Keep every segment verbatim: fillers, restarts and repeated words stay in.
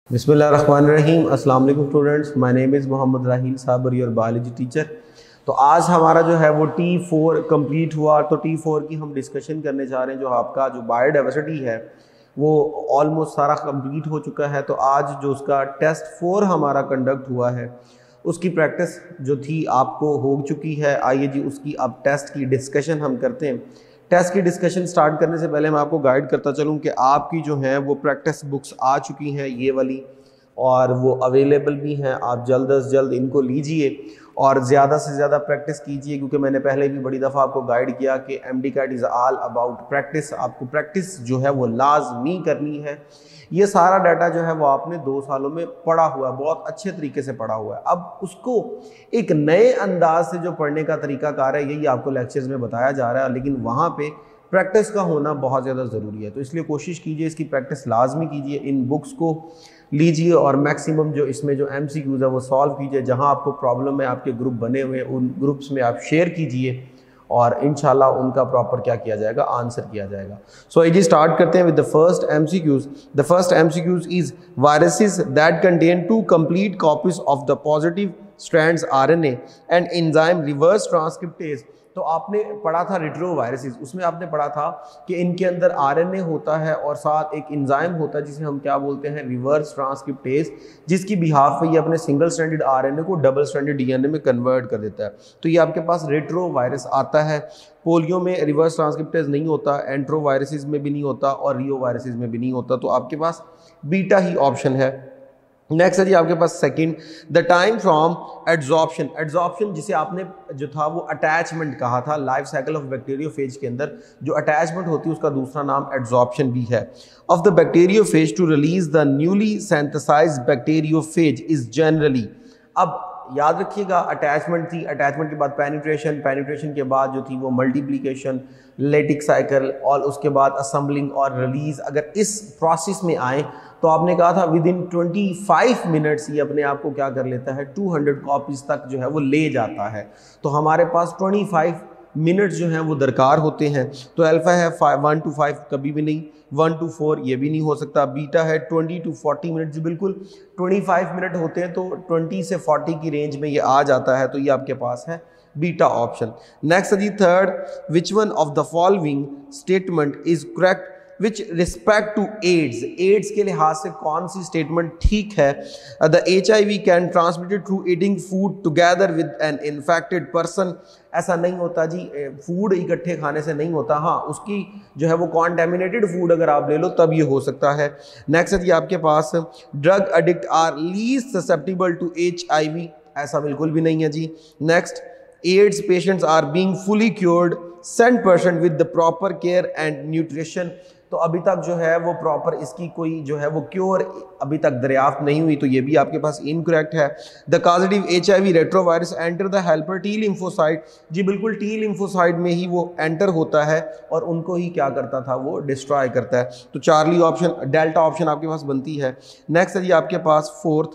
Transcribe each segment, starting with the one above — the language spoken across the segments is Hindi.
बिस्मिल्लाहिर्रहमानिर्रहीम। अस्सलाम वालेकुम students, my name is Mohammad Raheel Sabar, your biology teacher. तो आज हमारा जो है वो टी फोर कंप्लीट हुआ। तो टी फोर की हम डिस्कशन करने जा रहे हैं। जो आपका जो बायोडाइवर्सिटी है वो ऑलमोस्ट सारा कंप्लीट हो चुका है। तो आज जो उसका टेस्ट फोर हमारा कंडक्ट हुआ है उसकी प्रैक्टिस जो थी आपको हो चुकी है। आइए जी उसकी अब टेस्ट की डिस्कशन हम करते हैं। टेस्ट की डिस्कशन स्टार्ट करने से पहले मैं आपको गाइड करता चलूँ कि आपकी जो है वो प्रैक्टिस बुक्स आ चुकी हैं ये वाली, और वो अवेलेबल भी हैं। आप जल्द अज जल्द इनको लीजिए और ज़्यादा से ज़्यादा प्रैक्टिस कीजिए, क्योंकि मैंने पहले भी बड़ी दफ़ा आपको गाइड किया कि MDCAT is all about practice. आपको प्रैक्टिस जो है वो लाजमी करनी है। ये सारा डाटा जो है वो आपने दो सालों में पढ़ा हुआ है, बहुत अच्छे तरीके से पढ़ा हुआ है। अब उसको एक नए अंदाज से जो पढ़ने का तरीकाकार है यही आपको लेक्चर्स में बताया जा रहा है, लेकिन वहाँ पे प्रैक्टिस का होना बहुत ज़्यादा ज़रूरी है। तो इसलिए कोशिश कीजिए इसकी प्रैक्टिस लाजमी कीजिए, इन बुक्स को लीजिए और मैक्सिमम जो इसमें जो एम सी क्यूज़ है वो सॉल्व कीजिए। जहाँ आपको प्रॉब्लम है आपके ग्रुप बने हुए हैं उन ग्रुप्स में आप शेयर कीजिए और इंशाल्लाह उनका प्रॉपर क्या किया जाएगा, आंसर किया जाएगा। सो so, जी स्टार्ट करते हैं with the first MCQs. The first MCQs is viruses that contain two complete copies of the positive strands RNA and enzyme reverse transcriptase. तो आपने पढ़ा था रेट्रोवायरसेस, उसमें आपने पढ़ा था कि इनके अंदर आरएनए होता है और साथ एक एंजाइम होता है जिसे हम क्या बोलते हैं, रिवर्स ट्रांसक्रिप्टेज, जिसकी बिहाफ पे ये अपने सिंगल स्ट्रैंडेड आरएनए को डबल स्ट्रैंडेड डीएनए में कन्वर्ट कर देता है। तो ये आपके पास रेट्रोवायरस आता है। पोलियो में रिवर्स ट्रांसक्रिप्टेज नहीं होता, एंट्रोवायरसेस में भी नहीं होता और रियोवायरसेस में भी नहीं होता। तो आपके पास बीटा ही ऑप्शन है। नेक्स्ट है जी आपके पास second, the time from adsorption. Adsorption जिसे आपने जो था वो अटैचमेंट कहा था। लाइफ साइकिल ऑफ बैक्टीरियोफेज के अंदर जो अटैचमेंट होती है उसका दूसरा नाम एड्जॉर्प्शन भी है। Of the bacteriophage to release the newly synthesised bacteriophage is generally. अब याद रखिएगा अटैचमेंट थी, अटैचमेंट के बाद पेनिट्रेशन, पेनिट्रेशन के बाद जो थी वो मल्टीप्लिकेशन, लेटिक साइकिल और उसके बाद असेंबलिंग और रिलीज। अगर इस प्रोसेस में आए तो आपने कहा था विद इन पच्चीस मिनट्स ये अपने आप को क्या कर लेता है, दो सौ कॉपीज तक जो है वो ले जाता है। तो हमारे पास पच्चीस मिनट्स जो हैं वो दरकार होते हैं। तो अल्फा है वन टू फाइव कभी भी नहीं, वन टू फोर ये भी नहीं हो सकता। बीटा है ट्वेंटी टू फोर्टी मिनट, जी बिल्कुल पच्चीस मिनट होते हैं तो ट्वेंटी से फोर्टी की रेंज में ये आ जाता है। तो ये आपके पास है बीटा ऑप्शन। नेक्स्ट है जी third, which one of the following statement is correct which respect to AIDS. AIDS के लिहाज से कौन सी स्टेटमेंट ठीक है? The H I V can transmitted through eating food together with an infected person. ऐसा नहीं होता जी, फूड इकट्ठे खाने से नहीं होता। हाँ, उसकी जो है वो कॉन्टेमिनेटेड फूड अगर आप ले लो तब ये हो सकता है। नेक्स्ट है जी आपके पास, drug addict are least susceptible to H I V. ऐसा बिल्कुल भी नहीं है जी। Next, AIDS patients are being fully cured cent percent with the proper care and nutrition. तो अभी तक जो है वो प्रॉपर इसकी कोई जो है वो क्योर अभी तक दरियाफ्त नहीं हुई, तो ये भी आपके पास इनकरेक्ट है। The causative H I V retrovirus enter the helper T lymphocyte. जी बिल्कुल टी लिम्फोसाइट में ही वो एंटर होता है और उनको ही क्या करता था, वो डिस्ट्रॉय करता है। तो चार्ली ऑप्शन, डेल्टा ऑप्शन आपके पास बनती है। नेक्स्ट है जी आपके पास fourth,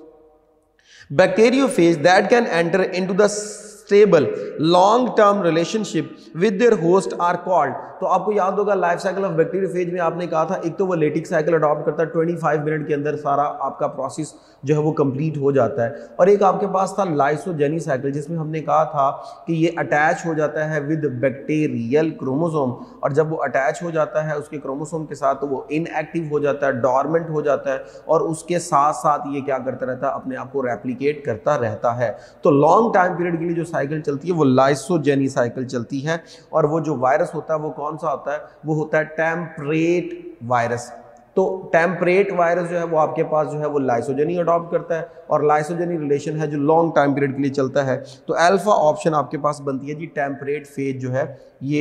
bacteriophage that can enter into the stable long term relationship with their host are called. तो आपको याद होगा लाइफ साइकिल ऑफ बैक्टीरियोफेज में आपने कहा था एक तो वो लेटिक साइकिल अडॉप्ट करता है, पच्चीस मिनट के अंदर सारा आपका प्रोसेस जो है वो कंप्लीट हो जाता है। और एक आपके पास था लाइसोजेनी साइकिल जिसमें हमने कहा था कि ये अटैच हो जाता है विद बैक्टीरियल क्रोमोसोम, और जब वो अटैच हो जाता है उसके क्रोमोसोम के साथ तो वो इनएक्टिव हो जाता है, डॉर्मेंट हो जाता है, और उसके साथ साथ ये क्या करता रहता है, अपने आप को रेप्लिकेट करता रहता है। तो लॉन्ग टाइम पीरियड के लिए जो साइकिल चलती है वो लाइसोजेनी साइकिल चलती है। और वो जो वायरस होता है वो कौन सा होता है, वो होता है टेम्परेट वायरस। तो टेम्परेट वायरस जो है वो आपके पास जो है वो लाइसोजेनी अडॉप्ट करता है और लाइसोजेनी रिलेशन है जो लॉन्ग टाइम पीरियड के लिए चलता है। तो अल्फा ऑप्शन आपके पास बनती है जी, टेम्परेट फेज जो है ये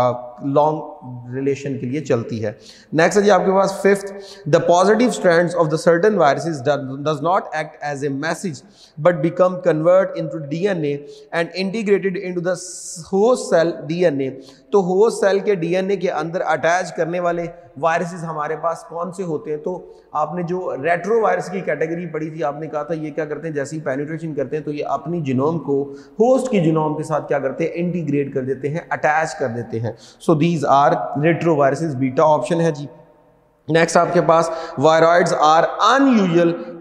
लॉन्ग रिलेशन के लिए चलती है। नेक्स्ट है जी आपके पास fifth, the positive strands of the certain viruses does not act as a message but become convert into DNA and integrated into the host cell DNA. तो होस्ट सेल के डीएनए के अंदर अटैच करने वाले वायरसेस हमारे पास कौन से होते हैं? तो आपने जो रेट्रोवायरस की कैटेगरी पढ़ी थी, आपने कहा था ये क्या करते हैं, जैसे ही पेनिट्रेशन करते हैं तो ये अपनी जीनोम को होस्ट की जीनोम के साथ क्या करते हैं, इंटीग्रेट कर देते हैं, अटैच कर देते हैं। So these are retroviruses, beta option है जी। नेक्स्ट आपके पास viroids are unusual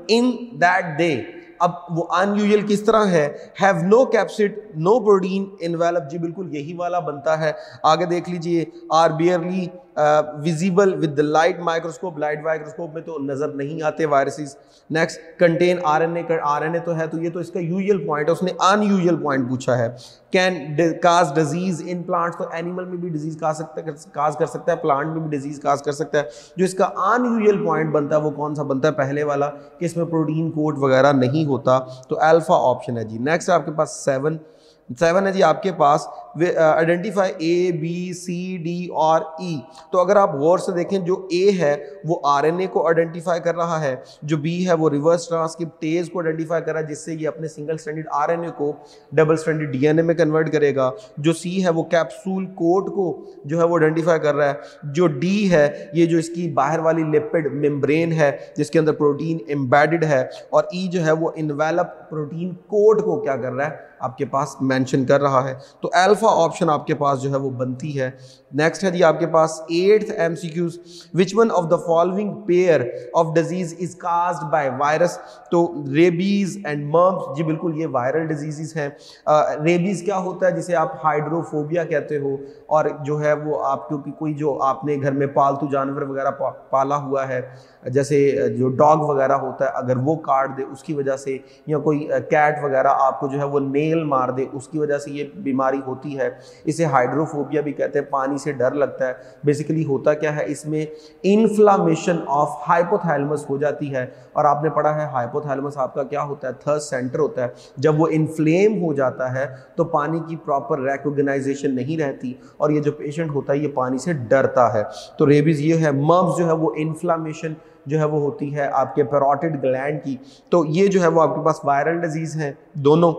in that they, अब वो अनयूजुअल किस तरह है, have no capsid no protein envelope, जी बिल्कुल यही वाला बनता है। आगे देख लीजिए, are barely visible with the light microscope, light microscope में तो नजर नहीं आते viruses. Next, contain RNA, RNA तो है, तो ये तो इसका यूजुअल पॉइंट है, उसने अनयूजुअल पॉइंट पूछा है। Can cause disease in plants, तो एनिमल में भी डिजीज काज सकता है, काज कर सकता है, प्लांट में भी डिजीज काज कर सकता है। जो इसका अनयूजुअल पॉइंट बनता है वो कौन सा बनता है, पहले वाला, कि इसमें प्रोटीन कोट वगैरह नहीं होता, तो अल्फा ऑप्शन है जी। नेक्स्ट आपके पास सेवन सेवन है जी आपके पास, identify A B C D और ई। तो अगर आप गौर से देखें, जो ए है वो आरएनए को आइडेंटिफाई कर रहा है, जो बी है वो रिवर्स ट्रांसक्रिप्टेज को आइडेंटिफाई कर रहा है, जिससे ये अपने सिंगल स्ट्रैंडेड आरएनए को डबल स्ट्रैंडेड डीएनए में कन्वर्ट करेगा। जो सी है वो कैप्सूल कोट को जो है वो आइडेंटिफाई कर रहा है। जो डी है ये जो इसकी बाहर वाली लिपिड मेम्ब्रेन है जिसके अंदर प्रोटीन एम्बेडेड है, और ई जो है वो इन्वेलप प्रोटीन कोट को क्या कर रहा है, आपके पास मेंशन कर रहा है। तो अल्फा ऑप्शन आपके पास जो है वो बनती है। नेक्स्ट है जी आपके पास eighth MCQs, which one of the following pair of disease is caused by virus. तो रेबीज एंड मम्स, जी बिल्कुल ये वायरल डिजीजेस हैं। रेबीज क्या होता है, जिसे आप हाइड्रोफोबिया कहते हो, और जो है वो आप क्योंकि कोई जो आपने घर में पालतू जानवर वगैरह पा, पाला हुआ है, जैसे जो डॉग वगैरह होता है, अगर वो काट दे उसकी वजह से, या कोई कैट वगैरह आपको जो है वो नेल मार दे उसकी वजह से ये बीमारी होती है। इसे हाइड्रोफोबिया भी कहते हैं, पानी से डर लगता है। बेसिकली होता क्या है, इसमें इन्फ्लामेशन ऑफ हाइपोथैलेमस हो जाती है, और आपने पढ़ा है हाइपोथैलेमस आपका क्या होता है, थर्स्ट सेंटर होता है। जब वो इन्फ्लेम हो जाता है तो पानी की प्रॉपर रिकॉग्नाइजेशन नहीं रहती, और ये जो पेशेंट होता है ये पानी से डरता है। तो रेबीज ये है। मम्स जो है वो इन्फ्लामेशन जो है वो होती है आपके पैरोटिड ग्लैंड की। तो ये जो है वो आपके पास वायरल डिजीज है दोनों।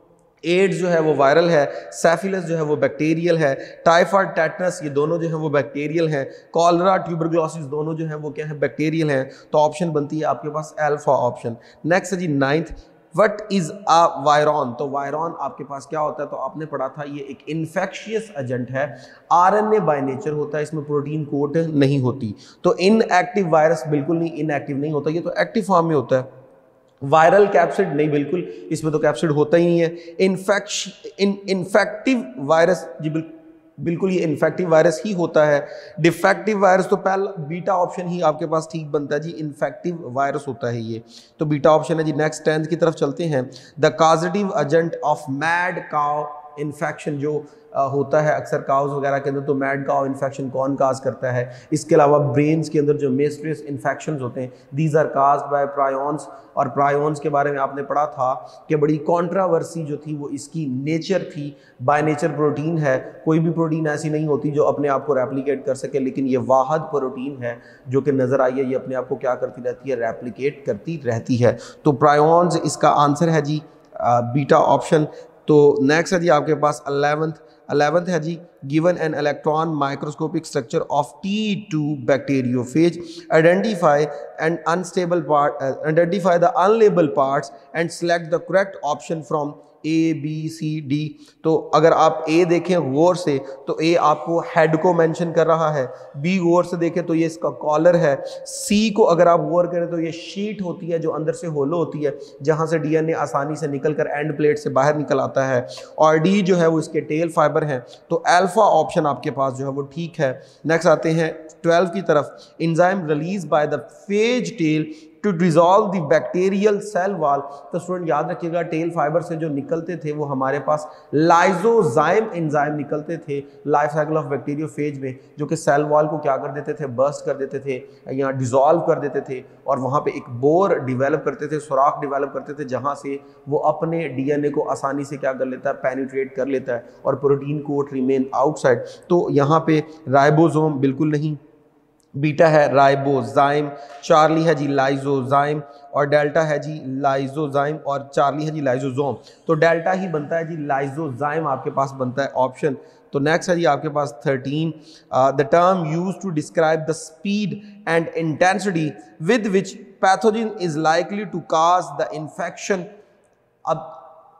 एड्स जो है वो वायरल है, सेफिलस जो है वो बैक्टीरियल है, टाइफाइड टेटनस ये दोनों जो है वो बैक्टीरियल हैं, कॉलरा ट्यूबरकुलोसिस दोनों जो है वो क्या है, बैक्टीरियल हैं। तो ऑप्शन बनती है आपके पास अल्फा ऑप्शन। नेक्स्ट है जी ninth, what is a virion. तो वायरॉन आपके पास क्या होता है, तो आपने पढ़ा था ये एक इन्फेक्शियस एजेंट है, आरएनए बाय नेचर होता है, इसमें प्रोटीन कोट नहीं होती। तो इनएक्टिव वायरस बिल्कुल नहीं, इनएक्टिव नहीं होता, ये तो एक्टिव फॉर्म में होता है। वायरल कैप्सिड नहीं, बिल्कुल इसमें तो कैप्सिड होता ही नहीं है। इन्फेक्श इन इन्फेक्टिव वायरस, जी बिल्कुल बिल्कुल ये इन्फेक्टिव वायरस ही होता है। डिफेक्टिव वायरस तो पहला बीटा ऑप्शन ही आपके पास ठीक बनता है जी, इन्फेक्टिव वायरस होता है ये, तो बीटा ऑप्शन है जी। नेक्स्ट टेंथ की तरफ चलते हैं। The causative agent of mad cow infection, जो आ, होता है अक्सर काउज वगैरह के अंदर, तो मैड काउ इन्फेक्शन कौन काज करता है। इसके अलावा ब्रेन्स के अंदर जो मिस्ट्रियस इन्फेक्शंस होते हैं, these are caused by prions. और प्रायोन्स के बारे में आपने पढ़ा था कि बड़ी कंट्रोवर्सी जो थी वो इसकी नेचर थी, बाय नेचर प्रोटीन है, कोई भी प्रोटीन ऐसी नहीं होती जो अपने आप को रेप्लिकेट कर सके, लेकिन ये वाहद प्रोटीन है जो कि नज़र आई है, ये अपने आप को क्या करती रहती है, रेप्लिकेट करती रहती है। तो प्रायोन्स इसका आंसर है जी बीटा ऑप्शन। तो नेक्स्ट है जी आपके पास अलेवंथ अलेवंथ है जी, given an electron microscopic structure of T two bacteriophage, identify and unstable part identify the unlabelled parts and select the correct option from A B C D. तो अगर आप ए देखें गौर से तो ए आपको हेड को मेंशन कर रहा है, बी गौर से देखें तो ये इसका कॉलर है, सी को अगर आप गौर करें तो ये शीट होती है जो अंदर से होलो होती है, जहां से डीएनए आसानी से निकलकर एंड प्लेट से बाहर निकल आता है, और डी जो है वो इसके टेल फाइबर हैं। तो अल्फा ऑप्शन आपके पास जो है वो ठीक है। नेक्स्ट आते हैं ट्वेल्व की तरफ। Enzyme release by the phage tail to dissolve the bacterial cell wall. तो स्टूडेंट याद रखिएगा, टेल फाइबर से जो निकलते थे वो हमारे पास लाइजोजाइम एंजाइम निकलते थे लाइफ साइकिल ऑफ बैक्टीरियोफेज में, जो कि सेल वॉल को क्या कर देते थे, बर्स्ट कर देते थे या डिजॉल्व कर देते थे, और वहाँ पे एक बोर डिवेलप करते थे, सुराख डिवेलप करते थे, जहाँ से वो अपने डीएनए को आसानी से क्या कर लेता है, पेनिट्रेट कर लेता है, और प्रोटीन कोट रिमेन आउटसाइड। तो यहाँ पे राइबोसोम बिल्कुल नहीं, बीटा है राइबोजाइम, चार्ली है जी लाइजोजाइम, और डेल्टा है जी लाइजोजाइम, और चार्ली है जी लाइजोजोम। तो डेल्टा ही बनता है जी, लाइजोजाइम आपके पास बनता है ऑप्शन। तो नेक्स्ट है जी आपके पास thirteen, the term use to describe the speed and intensity with which pathogen is likely to cause the infection. अब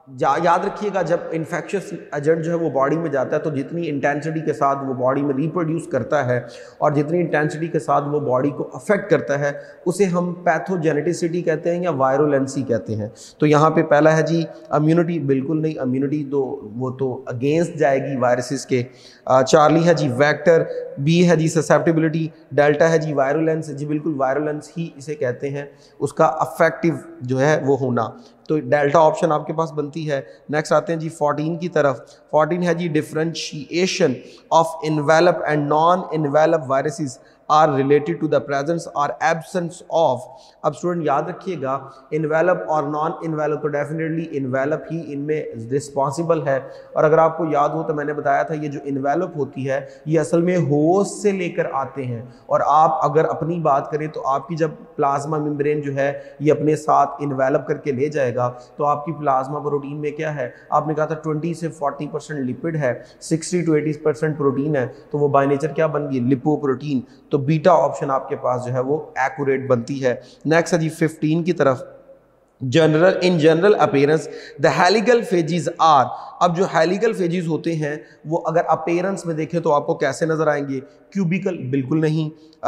जा, याद रखिएगा जब इन्फेक्शियस एजेंट जो है वो बॉडी में जाता है तो जितनी इंटेंसिटी के साथ वो बॉडी में रिप्रोड्यूस करता है और जितनी इंटेंसिटी के साथ वो बॉडी को अफेक्ट करता है उसे हम पैथोजेनेटिसिटी कहते हैं या वायरुलेंसी कहते हैं। तो यहाँ पे पहला है जी इम्यूनिटी, बिल्कुल नहीं, इम्यूनिटी तो वो तो अगेंस्ट जाएगी वायरसेस के। चार्ली है जी वेक्टर, बी है जी ससेप्टिबिलिटी, डेल्टा है जी वायरुलेंस, जी बिल्कुल वायरुलेंस ही इसे कहते हैं, उसका अफेक्टिव जो है वो होना, तो डेल्टा ऑप्शन आपके पास बनती है। नेक्स्ट आते हैं जी फोर्टीन की तरफ। फोर्टीन है जी differentiation of envelope and non envelope viruses are related to the presence और एब्सेंस ऑफ। अब स्टूडेंट याद रखिएगा इन्वेलप और नॉन इन्वेलप, तो डेफिनेटली इन्वेलप ही इनमें रिस्पॉन्सिबल है। और अगर आपको याद हो तो मैंने बताया था ये जो इन्वेलप होती है ये असल में होस्ट से लेकर आते हैं, और आप अगर अपनी बात करें तो आपकी जब प्लाज्मा मेम्ब्रेन जो है ये अपने साथ इन्वेलप करके ले जाएगा तो आपकी प्लाज्मा प्रोटीन में क्या है, आपने कहा था ट्वेंटी से फोर्टी परसेंट लिपिड है, sixty to eighty percent protein है, तो वो बाय नेचर क्या बन गई, लिपोप्रोटीन। तो बीटा ऑप्शन आपके पास जो है वो एक्यूरेट बनती है। नेक्स्ट है जी फिफ्टीन की तरफ। General in general appearance the helical phages are. अब जो हेलिकल फेजेस होते हैं वो अगर अपीयरेंस में देखें तो आपको कैसे नजर आएंगे, क्यूबिकल बिल्कुल नहीं,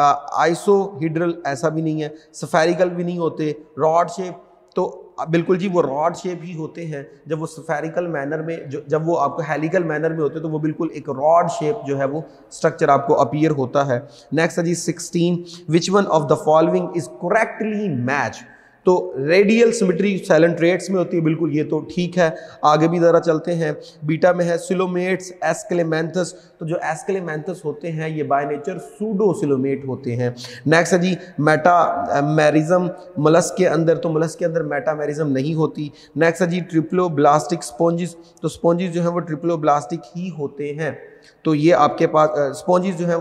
आइसोहीड्रल ऐसा भी नहीं है, स्फेरिकल भी नहीं होते, रॉड शेप तो बिल्कुल जी वो रॉड शेप ही होते हैं। जब वो स्फेरिकल मैनर में जो जब वो आपको हेलिकल मैनर में होते हैं तो वो बिल्कुल एक रॉड शेप जो है वो स्ट्रक्चर आपको अपीयर होता है। नेक्स्ट है जी sixteen, which one of the following is correctly match. तो रेडियल सिमेट्री साइलेंट रेट्स में होती है, बिल्कुल ये तो ठीक है। आगे भी ज़रा चलते हैं, बीटा में है सिलोमेट्स एस्क्लेमेंथस, तो जो एस्क्लेमेंथस होते हैं ये बाय नेचर सूडो सिलोमेट होते हैं। नेक्स्ट है जी मेटामेरिज्म मोलस्क के अंदर, तो मोलस्क के अंदर मेटामेरिज्म नहीं होती। नेक्स्ट है जी ट्रिप्लोब्लास्टिक स्पॉन्जिस, तो स्पॉन्जिस जो है वो ट्रिप्लोब्लास्टिक ही होते हैं। तो ये आपके पास स्पॉन्जिस जो है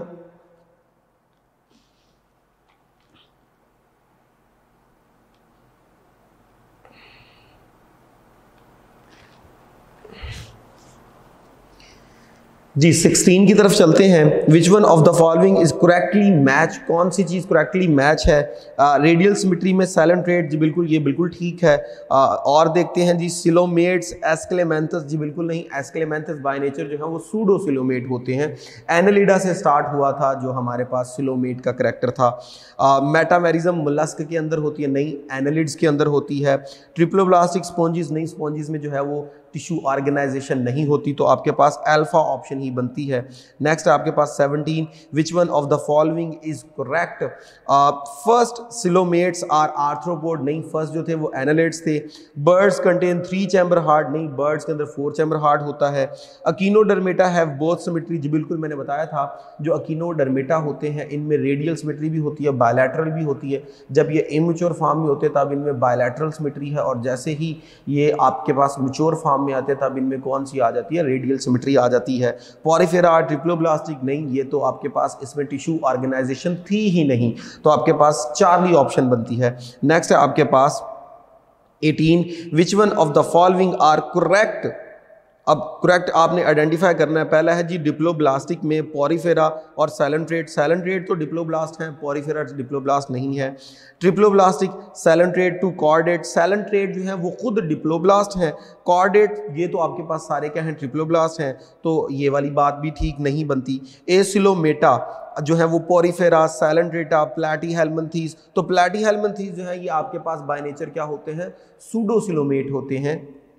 जी सिक्सटीन की तरफ चलते हैं। Which one of the following is correctly match, कौन सी चीज़ करेक्टली मैच है। रेडियल सिमेट्री में साइलेंट रेट, जी बिल्कुल ये बिल्कुल ठीक है। uh, और देखते हैं जी सिलोमेट्स एस्क्लेमेंथस, जी बिल्कुल नहीं, एस्क्लेमेंथस बाय नेचर जो है वो सूडो सिलोमेट होते हैं। एनालिडा से स्टार्ट हुआ था जो हमारे पास सिलोमेट का करेक्टर था। मेटामेरिज्म uh, मोलस्क के अंदर होती है, नहीं, एनालिड्स के अंदर होती है। ट्रिप्लोब्लास्टिक स्पॉन्जिस, नहीं, स्पॉन्जिस में जो है वो टिश्यू ऑर्गेनाइजेशन नहीं होती, तो आपके पास अल्फा ऑप्शन ही बनती है। नेक्स्ट आपके पास seventeen, which one of the following is correct. First coelomates are arthropod, नहीं, फर्स्ट जो थे वो एनालिड्स थे। Birds contain three chamber heart, नहीं, बर्ड्स के अंदर फोर चैम्बर हार्ट होता है। अकीनोडर्मेटा हैव बोथ सिमेट्री, जी बिल्कुल मैंने बताया था जो अकीनोडर्मेटा होते हैं इनमें रेडियल सिमेट्री भी होती है, बायलैटरल भी होती है। जब ये इमेच्योर फॉर्म में होते हैं तब इनमें बायलैटरल सिमेट्री है, और जैसे ही ये आपके पास मैच्योर फॉर्म में आते हैं तब इनमें कौन सी आ जाती है, रेडियल सिमेट्री आ जाती है। पॉरीफेरा ट्रिप्लोब्लास्टिक, नहीं, ये तो आपके पास इसमें टिश्यू ऑर्गेनाइजेशन थी ही नहीं, तो आपके पास चार्ली ऑप्शन बनती है। नेक्स्ट है आपके पास eighteen, which one of the following are correct. अब करेक्ट आपने आइडेंटिफाई करना है। पहला है जी डिप्लोब्लास्टिक में पॉरीफेरा और साइलेंट रेट, साइलेंट रेट तो डिप्लोब्लास्ट हैं, पॉरीफेरा डिप्लोब्लास्ट नहीं है। Triploblastic coelenterate to chordate, coelenterate जो है वो खुद डिप्लोब्लास्ट हैं, कॉर्डेट ये तो आपके पास सारे क्या हैं, ट्रिप्लोब्लास्ट हैं, तो ये वाली बात भी ठीक नहीं बनती। एसिलोमेटा जो है वो पॉरीफेरा, साइलेंट रेटा, प्लैटीहेल्मिन्थीस, तो प्लैटीहेल्मिन्थीस जो है ये आपके पास बाय नेचर क्या होते हैं, सूडोसिलोमेट होते हैं।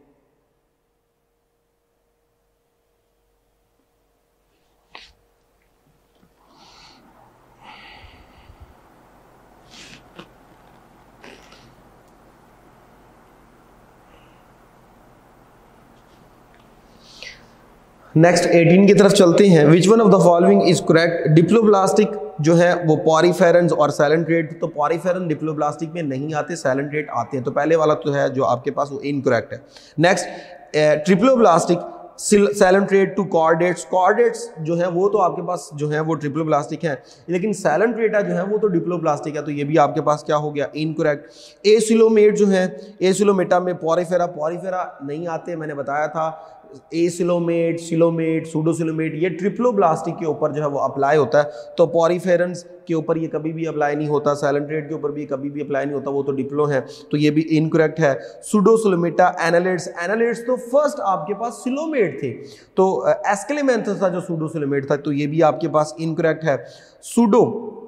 नेक्स्ट एटीन की तरफ चलते हैं। Which one of the following is correct. Diploblastic जो है वो पॉरीफेरन्स और साइलेंट रेट, तो पॉरीफेरन डिप्लोब्लास्टिक में नहीं आते, साइलेंट रेट आते हैं, तो पहले वाला तो है जो आपके पास वो इनकरेक्ट है। Next triploblastic coelenterate to chordates, chordates जो है वो तो आपके पास जो है वो ट्रिप्लोब्लास्टिक है, लेकिन साइलेंट रेटा जो है वो तो डिप्लोब्लास्टिक है, तो ये भी आपके पास क्या हो गया, इनकरेक्ट। एसिलोमेट जो है, एसिलोमेटा में पॉरीफेरा, पॉरीफेरा नहीं आते, मैंने बताया था। एसिलोमेट, सिलोमेट, सूडोसिलोमेट, ये ट्रिप्लोब्लास्टी के ऊपर जो है वो अप्लाई होता है। तो पॉरीफेरेंस के ऊपर ये कभी भी अप्लाई नहीं होता, सैलेंट्रेट के ऊपर भी कभी भी अप्लाई नहीं होता, वो तो डिप्लो है, तो ये भी इनकरेक्ट है। सूडोसिलोमेटा, एनालिड्स, एनालिड्स तो फर्स्ट आपके पास सिलोमेट थे, तो एस्केलेमेंथस था जो सूडोसिलोमेट था, तो ये भी आपके पास इनकरेक्ट है। सूडो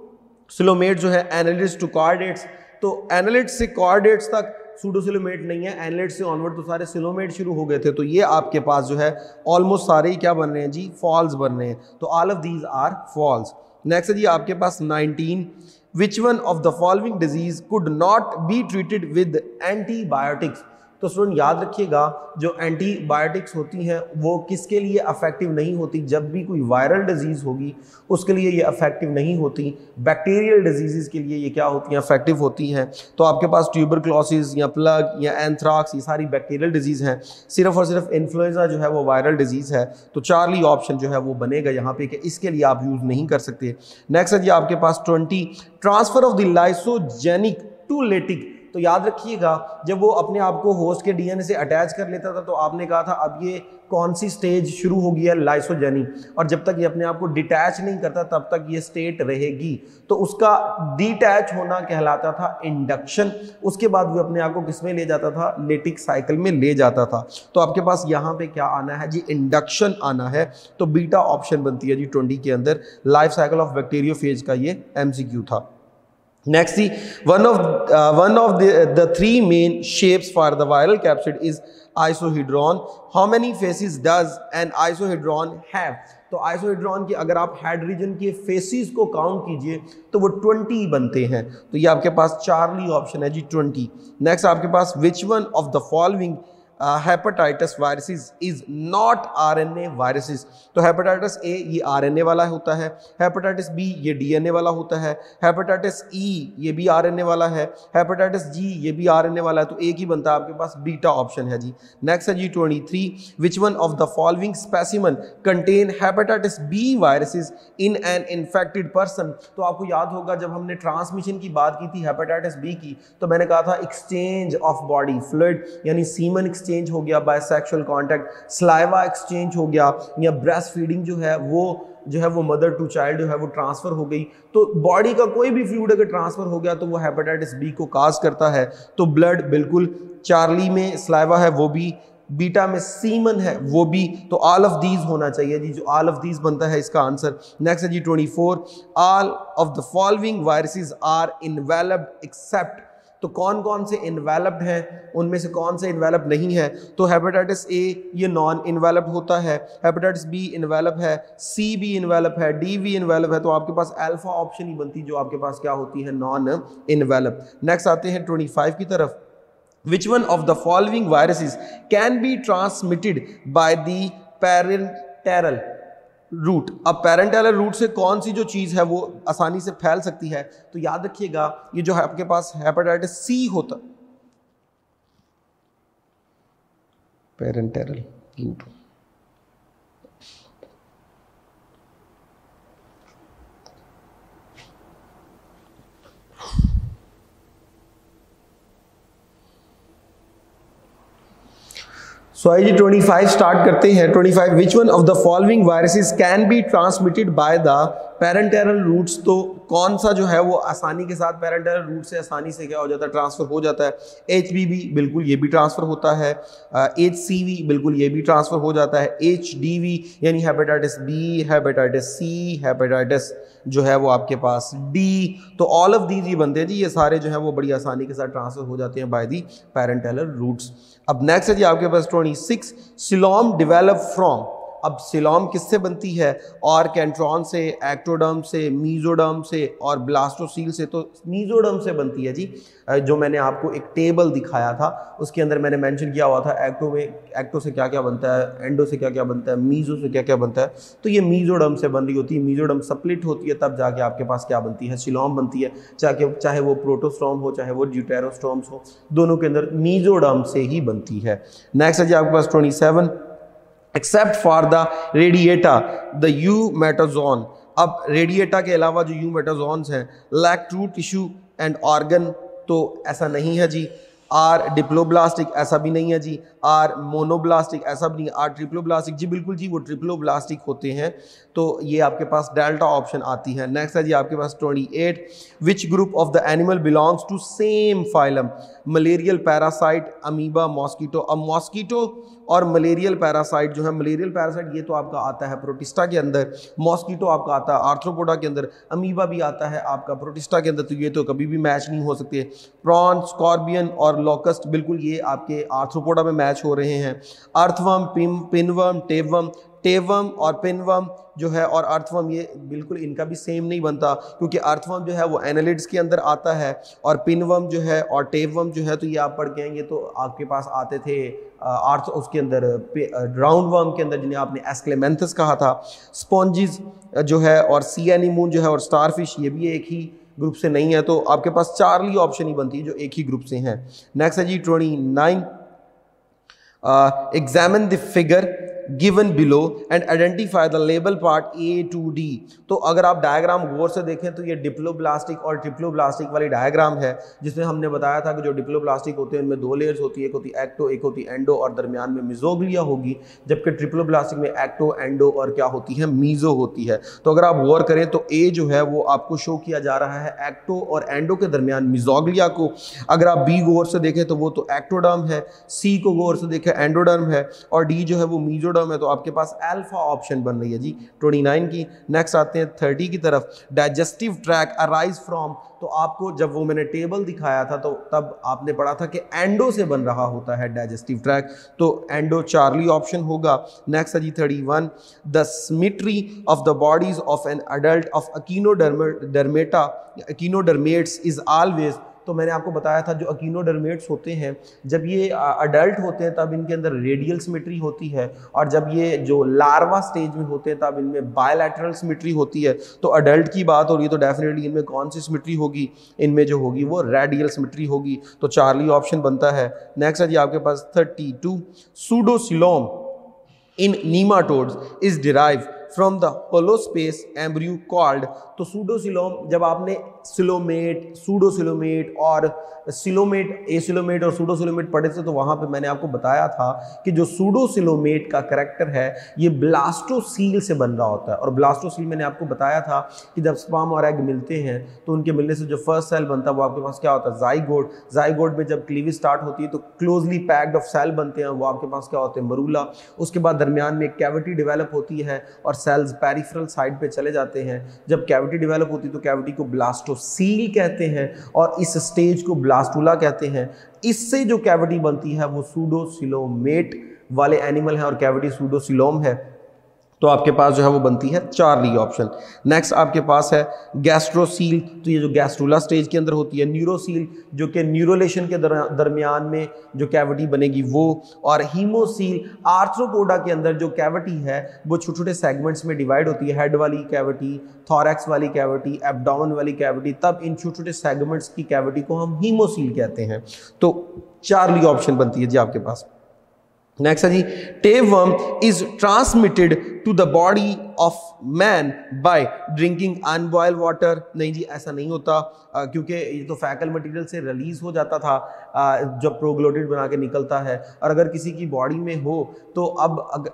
सिलोमेट जो है एनालिड्स टू कॉर्डेट्स, तो एनालिड्स से कॉर्डेट्स तक सूडोसिलोमेट नहीं है, एनालिड से ऑनवर्ड तो सारे सिलोमेट शुरू हो गए थे, तो ये आपके पास जो है ऑलमोस्ट सारे ही क्या बन रहे हैं जी, फॉल्स बन रहे हैं, तो all of these are false. Next है जी आपके पास nineteen, which one of the following disease could not be treated with antibiotics. तो स्टूडेंट याद रखिएगा, जो एंटीबायोटिक्स होती हैं वो किसके लिए अफेक्टिव नहीं होती, जब भी कोई वायरल डिजीज़ होगी उसके लिए ये अफेक्टिव नहीं होती, बैक्टीरियल डिजीज़ के लिए ये क्या होती हैं, अफेक्टिव होती हैं। तो आपके पास ट्यूबरक्लोसिस या प्लग या एंथ्राक्स, ये सारी बैक्टीरियल डिजीज़ हैं, सिर्फ और सिर्फ इन्फ्लुएंजा जो है वो वायरल डिजीज़ है, तो चार्ली ऑप्शन जो है वो बनेगा यहाँ पे कि इसके लिए आप यूज़ नहीं कर सकते। नेक्स्ट है जी आपके पास twenty, transfer of the lysogenic to lytic. तो याद रखिएगा, जब वो अपने आप को होस्ट के डीएनए से अटैच कर लेता था तो आपने कहा था अब ये कौन सी स्टेज शुरू होगी है, लाइसोजेनी, और जब तक ये अपने आप को डिटैच नहीं करता तब तक ये स्टेट रहेगी, तो उसका डिटैच होना कहलाता था इंडक्शन। उसके बाद वो अपने आप को किस में ले जाता था, लेटिक साइकिल में ले जाता था। तो आपके पास यहाँ पे क्या आना है जी, इंडक्शन आना है, तो बीटा ऑप्शन बनती है जी ट्वेंटी के अंदर। लाइफ साइकिल ऑफ बैक्टीरियोफेज का ये एमसीक्यू था। Next, see, one of uh, one of the the three main shapes for the viral capsid is isohedron. How many faces does an isohedron have? तो आइसोहेड्रॉन की अगर आप हेड रीजन के फेसिस को काउंट कीजिए तो वो ट्वेंटी बनते हैं, तो ये आपके पास चार्ली ऑप्शन है जी ट्वेंटी। नेक्स्ट आपके पास which one of the following hepatitis viruses is not RNA viruses. तो हेपेटाइटिस ए ये आरएनए वाला होता है, हेपेटाइटिस बी ये डीएनए वाला होता है, हेपेटाइटिस ई ये भी आरएनए वाला है, हेपेटाइटिस जी ये भी आरएनए वाला है, तो एक ही बनता है आपके पास, बीटा ऑप्शन है जी। नेक्स्ट है जी twenty three, which one of the following specimen contain hepatitis B viruses in an infected person. तो आपको याद होगा जब हमने ट्रांसमिशन की बात की थी हेपेटाइटिस बी की, तो मैंने कहा था एक्सचेंज ऑफ बॉडी फ्लूइड, यानी सीमन एक्सचेंज हो गया by sexual contact, saliva exchange हो गया, या ब्रेस्ट फीडिंग जो है वो जो है वो मदर टू चाइल्ड जो है वो ट्रांसफर हो गई। तो बॉडी का कोई भी फ्लूइड अगर ट्रांसफर हो गया तो वो हेपेटाइटिस बी को काज करता है। तो ब्लड बिल्कुल, चार्ली में स्लाइवा है वो भी, बीटा में सीमन है वो भी, तो ऑल ऑफ दीज होना चाहिए जी, जो ऑल ऑफ दीज बनता है इसका आंसर। नेक्स्ट है जी twenty four, all of the following viruses are enveloped except. तो कौन कौन से इन्वेलप्ड हैं, उनमें से कौन से इन्वेलप्ड नहीं है। तो हेपेटाइटिस ए ये नॉन इन्वेलप्ड होता है, हेपेटाइटिस बी इन्वेलप है, सी भी इन्वेलप है, डी भी इन्वेलप है, तो आपके पास अल्फा ऑप्शन ही बनती जो आपके पास क्या होती है, नॉन इन्वेलप। नेक्स्ट आते हैं ट्वेंटी फाइव की तरफ, which one of the following viruses can be transmitted by the parenteral route. अब पैरेंटल रूट से कौन सी जो चीज़ है वो आसानी से फैल सकती है, तो याद रखिएगा ये जो है आपके पास हेपेटाइटिस सी होता, पैरेंटल रूट। सो आइए ट्वेंटी फाइव स्टार्ट करते हैं। Twenty five, which one of the following viruses can be transmitted by the parenteral routes. तो कौन सा जो है वो आसानी के साथ पैरेंटरल रूट से आसानी से क्या हो जाता है, ट्रांसफर हो जाता है। एच बी बी बिल्कुल ये भी ट्रांसफर होता है, एच सी वी बिल्कुल ये भी ट्रांसफर हो जाता है, एच डी वी यानी hepatitis B, hepatitis C, hepatitis जो है वो आपके पास डी, तो ऑल ऑफ दीज ये बनते हैं जी, ये सारे जो है वो बड़ी आसानी के साथ ट्रांसफर हो जाते हैं बाय दी पैरेंटरल रूट्स। अब नेक्स्ट है जी आपके पास twenty six, coelom develop from. अब सिलोम किससे बनती है, और कैंट्रॉन से, एक्टोडर्म से, मीजोडर्म से और ब्लास्टोसील से। तो मीजोडर्म से बनती है जी, जो मैंने आपको एक टेबल दिखाया था उसके अंदर मैंने मेंशन किया हुआ था एक्टो में, एक्टो से क्या क्या बनता है, एंडो से क्या क्या बनता है, मीजो से क्या क्या बनता है, तो ये मीजोडर्म से बन रही होती है। मीजोडर्म स्प्लिट होती है तब जाके आपके पास क्या बनती है, सिलोम बनती है, चाहे चाहे वो प्रोटोस्टोम हो चाहे वो ड्यूटेरोस्टोम्स हो, दोनों के अंदर मीजोडर्म से ही बनती है। नेक्स्ट है जी आपके पास twenty seven, except for the radiata the eumetazoan. अब रेडिएटा के अलावा जो यूमेटोजोन्स हैं lack true tissue and organ, तो ऐसा नहीं है जी। आर डिप्लोब्लास्टिक ऐसा भी नहीं है जी, आर मोनोब्लास्टिक ऐसा भी नहीं, आर ट्रिप्लोब्लास्टिक जी बिल्कुल जी वो ट्रिप्लोब्लास्टिक होते हैं। तो ये आपके पास डेल्टा ऑप्शन आती है। नेक्स्ट है जी आपके पास twenty eight, which group of the animal belongs to same phylum, malarial parasite, amoeba, mosquito. अब मॉस्किटो और मलेरियल पैरासाइट जो है, मलेरियल पैरासाइट ये तो आपका आता है प्रोटिस्टा के अंदर, मॉस्किटो आपका आता है आर्थ्रोपोडा के अंदर, अमीबा भी आता है आपका प्रोटिस्टा के अंदर, तो ये तो कभी भी मैच नहीं हो सकते। प्रॉन, स्कॉर्पियन और लॉकस्ट बिल्कुल ये आपके आर्थ्रोपोडा में मैच हो रहे हैं। अर्थवर्म, पिम पिनवर्म, टेपवर्म, टेपवर्म और पिनवर्म जो है और अर्थवर्म ये बिल्कुल इनका भी सेम नहीं बनता, क्योंकि अर्थवर्म जो है वो एनालिड्स के अंदर आता है और पिनवर्म जो है और टेपवर्म जो है तो ये आप पढ़ के आएंगे तो आपके पास आते थे आर्थ उसके अंदर राउंड वर्म के अंदर जिन्हें आपने एस्क्लेमेंथस कहा था। स्पॉन्जिस जो है और सी एनीमून जो है और स्टारफिश ये भी एक ही ग्रुप से नहीं है, तो आपके पास चार्ली ऑप्शन ही बनती है जो एक ही ग्रुप से हैं। नेक्स्ट है जी twenty nine, examine the figure given below and identify the label part A to D. तो अगर आप डायग्राम गौर से देखें तो ये डिप्लोब्लास्टिक और ट्रिप्लोब्लास्टिक वाली डायग्राम है, जिसमें हमने बताया था कि जो डिप्लोब्लास्टिक होते हैं उनमें दो लेयर्स होती है, एक होती एक्टो एक होती एंडो और दरमियान में मिजोग्लिया होगी, जबकि ट्रिप्लोब्लास्टिक में एक्टो एंडो और क्या होती है मीजो होती है। तो अगर आप गौर करें तो ए जो है वो आपको शो किया जा रहा है एक्टो और एंडो के दरमियान मिजोग्लिया को। अगर आप बी गौर से देखें तो वो तो एक्टोडर्म है, सी को गौर से देखें एंडोडर्म है और डी जो है वो मीजोडर्म है। तो आपके पास अल्फा ऑप्शन बन रही है जी ट्वेंटी नाइन की। नेक्स्ट आते हैं थर्टी की तरफ, डाइजेस्टिव ट्रैक अराइज फ्रॉम। तो आपको जब वो मैंने टेबल दिखाया था तो तब आपने पढ़ा था कि एंडो से बन रहा होता है डाइजेस्टिव ट्रैक, तो एंडो चार्ली ऑप्शन होगा। नेक्स्ट है जी thirty one, the symmetry of the bodies of an adult of echinodermata echinodermates is always. तो मैंने आपको बताया था जो अकीनोडर्मेट्स होते हैं जब ये अडल्ट होते हैं तब इनके अंदर रेडियल सिमेट्री होती है, और जब ये जो लार्वा स्टेज में होते हैं तब इनमें बायलैटरल सिमेट्री होती है। तो अडल्ट की बात हो रही है तो डेफिनेटली इनमें कौन सी सिमेट्री होगी, इनमें जो होगी वो रेडियल सिमेट्री होगी, तो चार्ली ऑप्शन बनता है। नेक्स्ट है जी आपके पास thirty two, pseudocoelom in nematodes is derive from the hollow space embryo called. तो सूडोसिलोम, जब आपने सिलोमेट, सूडोसिलोमेट और सिलोमेट, एसिलोमेट और सूडोसिलोमेट पढ़े थे तो वहाँ पे मैंने आपको बताया था कि जो सूडोसिलोमेट का करैक्टर है ये ब्लास्टोसील से बन रहा होता है। और ब्लास्टोसील मैंने आपको बताया था कि जब स्पर्म और एग मिलते हैं तो उनके मिलने से जो फर्स्ट सेल बनता है वो आपके पास क्या होता है, जाइगोट। जाइगोट में जब क्लीवेज स्टार्ट होती है तो क्लोजली पैक्ड ऑफ सेल बनते हैं, वो आपके पास क्या होते हैं, मरूला। उसके बाद दरमियान में एक कैविटी डेवलप होती है और सेल्स पेरिफेरल साइड पे चले जाते हैं। जब कैविटी डेवलप होती है तो कैविटी को ब्लास्टोसील कहते हैं और इस स्टेज को ब्लास्टुला कहते हैं। इससे जो कैविटी बनती है वो सूडोसिलोमेट वाले एनिमल है और कैविटी सूडोसिलोम है, तो आपके पास जो है वो बनती है चार्ली ऑप्शन। नेक्स्ट आपके पास है गैस्ट्रोसील, तो ये जो गैस्ट्रुला स्टेज के अंदर होती है। न्यूरोसील जो कि न्यूरोलेशन के दरमियान में जो कैविटी बनेगी वो, और हीमोसील आर्थ्रोपोडा के अंदर जो कैविटी है वो छोटे छोटे सेगमेंट्स में डिवाइड होती है, हेड वाली कैविटी, थॉरैक्स वाली कैविटी, एब्डोमेन वाली कैविटी, तब इन छोटे छोटे सेगमेंट्स की कैविटी को हम हीमोसील कहते हैं। तो चार्ली ऑप्शन बनती है जी आपके पास। नेक्स्ट है जी, tapeworm is transmitted to the body of man by drinking unboiled water. नहीं जी ऐसा नहीं होता, आ, क्योंकि ये तो फैकल मटेरियल से रिलीज हो जाता था आ, जब प्रोग्लोटिड बना के निकलता है, और अगर किसी की बॉडी में हो तो अब अगर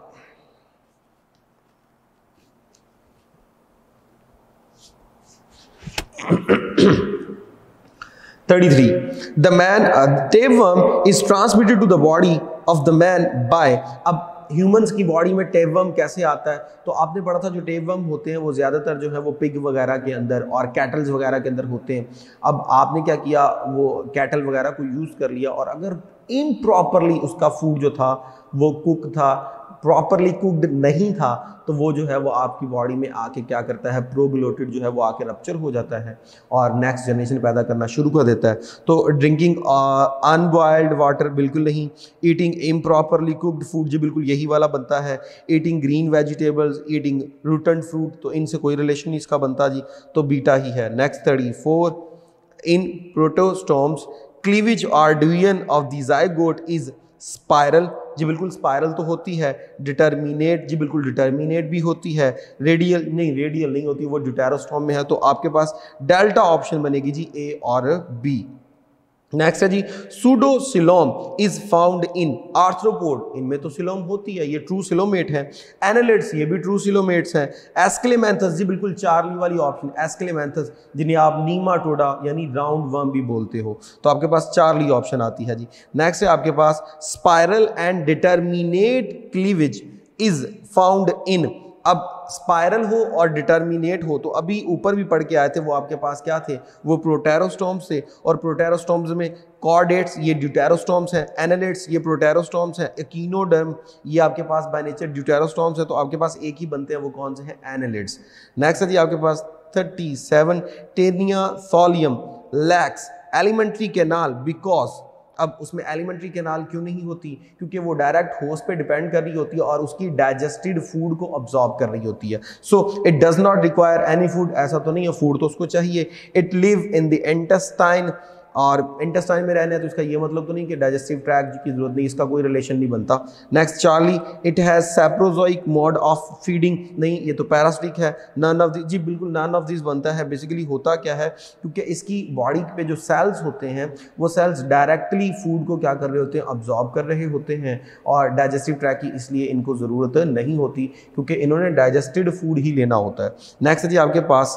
thirty-three, the man uh, tapeworm is transmitted to the body of the man by। अब ह्यूमंस की बॉडी में टेपवर्म कैसे आता है, तो आपने पढ़ा था जो टेपवर्म होते हैं वो ज़्यादातर जो है वो पिग वगैरह के अंदर और कैटल्स वगैरह के अंदर होते हैं। अब आपने क्या किया, वो कैटल वगैरह को यूज़ कर लिया, और अगर इम्प्रॉपरली उसका फूड जो था वो कुक था, प्रॉपरली कुक्ड नहीं था, तो वो जो है वो आपकी बॉडी में आके क्या करता है, प्रोग्लोटिड जो है वो आके रप्चर हो जाता है और नेक्स्ट जनरेशन पैदा करना शुरू कर देता है। तो ड्रिंकिंग अनबॉइल्ड वाटर बिल्कुल नहीं, ईटिंग इम्प्रॉपरली कुक्ड फूड जी बिल्कुल यही वाला बनता है, eating green vegetables, eating root and fruit, तो इनसे कोई रिलेशन नहीं इसका बनता जी, तो बीटा ही है। Next thirty four, in protostomes cleavage और division of the zygote is spiral जी बिल्कुल स्पाइरल तो होती है। डिटर्मिनेट जी बिल्कुल डिटर्मिनेट भी होती है। रेडियल नहीं, रेडियल नहीं होती, वो ड्यूटेरोस्टोम में है, तो आपके पास डेल्टा ऑप्शन बनेगी जी ए और बी। नेक्स्ट है जी pseudocoelom is found in arthropod, इनमें तो सिलोम होती है, ये ट्रू सिलोमेट है। एनालिड्स, ये भी ट्रू सिलोमेट्स हैं। एस्क्लेमेंथस, जी बिल्कुल चार्ली वाली ऑप्शन, एस्क्लेमेंथस जिन्हें आप नीमाटोडा यानी राउंड वर्म भी बोलते हो, तो आपके पास चार्ली ऑप्शन आती है जी। नेक्स्ट है आपके पास spiral and determinate cleavage is found in, अब स्पाइरल हो और डिटर्मिनेट हो तो अभी ऊपर भी पढ़ के आए थे, वो आपके पास क्या थे, वो प्रोटेरोस्टोम्स थे, और प्रोटेरोस्टोम्स में कॉर्डेट्स ये ड्यूटेरोस्टोम्स हैं, एनालिड्स ये प्रोटेरोस्टोम्स हैं, एकिनोडर्म ये आपके पास बाय नेचर ड्यूटेरोस्टोम्स है, तो आपके पास एक ही बनते हैं, वो कौन से हैं, एनालिड्स। नेक्स्ट है जी आपके पास thirty seven taenia solium lacks alimentary canal because, अब उसमें एलिमेंट्री कैनाल क्यों नहीं होती, क्योंकि वो डायरेक्ट होस्ट पे डिपेंड कर रही होती है और उसकी डाइजेस्टेड फूड को अब्सॉर्ब कर रही होती है। So it does not require any food, ऐसा तो नहीं है, फूड तो उसको चाहिए। It live in the intestine, और इंटेस्टाइन में रहना है तो इसका ये मतलब तो नहीं कि डाइजेस्टिव ट्रैक्ट की जरूरत नहीं, इसका कोई रिलेशन नहीं बनता। Next Charlie, it has saprozoic mode of feeding, नहीं ये तो पैरासिटिक है। नन ऑफ दी, जी बिल्कुल नन ऑफ दिस बनता है। बेसिकली होता क्या है, क्योंकि इसकी बॉडी पे जो सेल्स होते हैं वो सेल्स डायरेक्टली फूड को क्या कर रहे होते हैं, अब्जॉर्ब कर रहे होते हैं, और डाइजेस्टिव ट्रैक की इसलिए इनको ज़रूरत नहीं होती क्योंकि इन्होंने डाइजेस्टेड फूड ही लेना होता है। नेक्स्ट जी आपके पास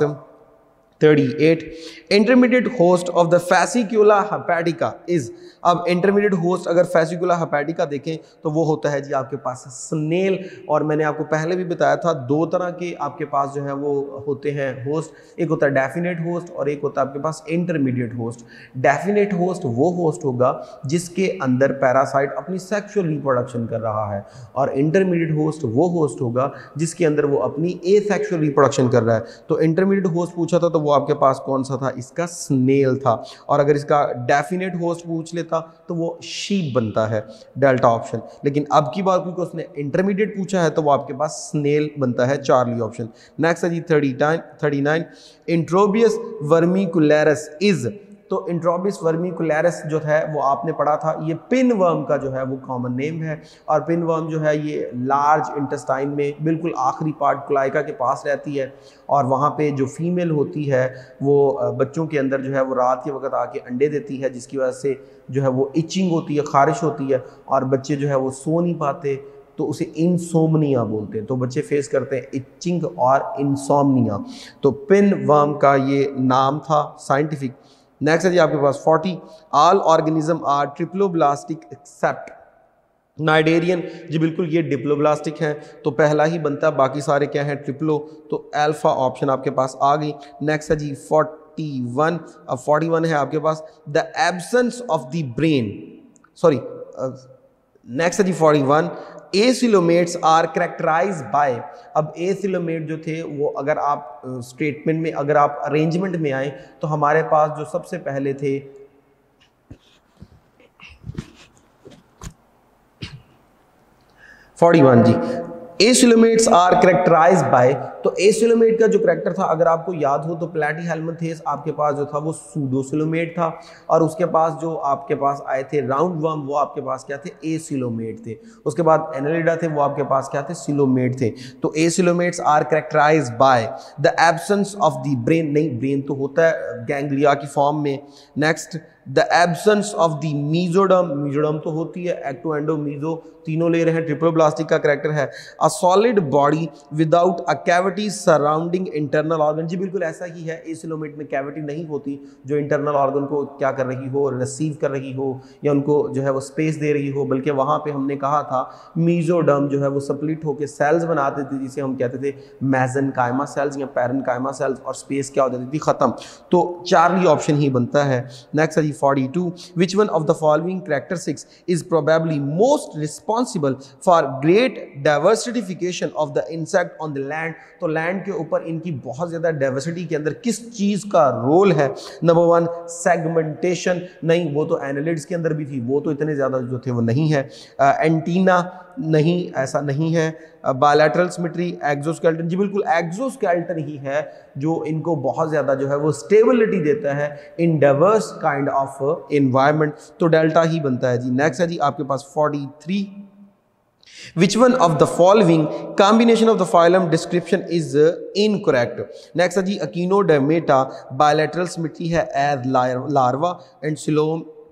thirty eight intermediate host of the fasciola hepatica is, अब इंटरमीडिएट होस्ट अगर फैसिक्यूला हेपेटिका देखें तो वो होता है जी आपके पास स्नेल, और मैंने आपको पहले भी बताया था दो तरह के आपके पास जो है वो होते हैं होस्ट, एक होता है डेफिनेट होस्ट और एक होता है आपके पास इंटरमीडिएट होस्ट। डेफिनेट होस्ट वो होस्ट होगा जिसके अंदर पैरासाइट अपनी सेक्सुअल रिप्रोडक्शन कर रहा है, और इंटरमीडिएट होस्ट वो होस्ट होगा जिसके अंदर वो अपनी एसेक्सुअल रिप्रोडक्शन कर रहा है। तो इंटरमीडिएट होस्ट पूछा था तो वो आपके पास कौन सा था, इसका स्नेल था, और अगर इसका डेफिनेट होस्ट पूछ लेता तो वो शीप बनता है, डेल्टा ऑप्शन। लेकिन अब की बात क्योंकि उसने इंटरमीडिएट पूछा है तो वो आपके पास स्नेल बनता है, चार्ली ऑप्शन। नेक्स्ट है जी thirty nine thirty nine enterobius vermicularis is, तो इंट्रोबियस वर्मिकुलैरस जो है वो आपने पढ़ा था, ये पिन वर्म का जो है वो कॉमन नेम है, और पिन वर्म जो है ये लार्ज इंटेस्टाइन में बिल्कुल आखिरी पार्ट क्लाइका के पास रहती है, और वहाँ पे जो फीमेल होती है वो बच्चों के अंदर जो है वो रात के वक्त आके अंडे देती है, जिसकी वजह से जो है वो इचिंग होती है, खारिश होती है, और बच्चे जो है वो सो नहीं पाते, तो उसे इंसोमनिया बोलते हैं। तो बच्चे फेस करते हैं इचिंग और इंसोमनिया, तो पिन वर्म का ये नाम था साइंटिफिक। नेक्स्ट है जी आपके पास forty all organism are triploblastic except cnidarian, जी बिल्कुल ये डिप्लोब्लास्टिक हैं, तो पहला ही बनता है, बाकी सारे क्या हैं ट्रिप्लो, तो अल्फा ऑप्शन आपके पास आ गई। नेक्स्ट है जी फोर्टी वन, अब फोर्टी वन है आपके पास the absence of the brain, sorry next है जी forty one acoelomates are characterized by, अब एसिलोमेट जो थे वो अगर आप स्टेटमेंट में अगर आप अरेंजमेंट में आए तो हमारे पास जो सबसे पहले थे फोर्टी वन जी एसिलोमेट्स आर कैरेक्टराइज्ड बाय, तो एसिलोमेट का जो करेक्टर था अगर आपको याद हो तो प्लैटीहेल्मिन्थेस आपके पास जो था वो सूडोसिलोमेट था, और उसके पास जो आपके पास आए थे राउंड वर्म वो आपके पास क्या थे, एसिलोमेट थे। उसके बाद एनालिडा थे वो आपके पास क्या थे, सिलोमेट थे। तो acoelomates are characterized by the absence of the brain, नहीं ब्रेन तो होता है गैंग्लिया की फॉर्म में। Next the absence of the mesoderm, mesoderm तो होती है, एक्टो एंडो मीजो तीनों ले रहे हैं, ट्रिप्लोब्लास्टिक का करेक्टर है। A solid body without a cavity surrounding internal organ, जी बिल्कुल ऐसा ही है, एसिलोमेट में कैविटी नहीं होती जो इंटरनल ऑर्गन को क्या कर रही हो, रिसीव कर रही हो या उनको जो है वो स्पेस दे रही हो, बल्कि वहाँ पे हमने कहा था मीजोडम जो है वो स्प्लिट होकर सेल्स बनाते थे जिसे हम कहते थे मेसेनकाइमा सेल्स या पैरेनकाइमा सेल्स, और स्पेस क्या हो जाती थी, खत्म। तो चार्ली ऑप्शन ही बनता है। नेक्स्ट है forty two which one of the following characteristics is probably most responsible for great diversification of the insect on the land, तो लैंड के ऊपर इनकी बहुत ज़्यादा डाइवर्सिटी के अंदर किस चीज़ का रोल है। नंबर वन सेगमेंटेशन, नहीं वो तो एनालिड्स के अंदर भी थी, वो तो इतने ज़्यादा जो थे वो नहीं है। एंटीना नहीं, ऐसा नहीं है। बायलैटरल सिमेट्री, एक्सोस्केलेटन, जी बिल्कुल एक्सोस्केलेटन ही है जो इनको बहुत ज़्यादा जो है वो स्टेबिलिटी देता है in diverse kind of environment, तो डेल्टा ही बनता है जी। नेक्स्ट है जी आपके पास forty three Which one of the following combination of the phylum description is uh, incorrect? Next है जी Echinodermata bilateral symmetry है as larva and coelom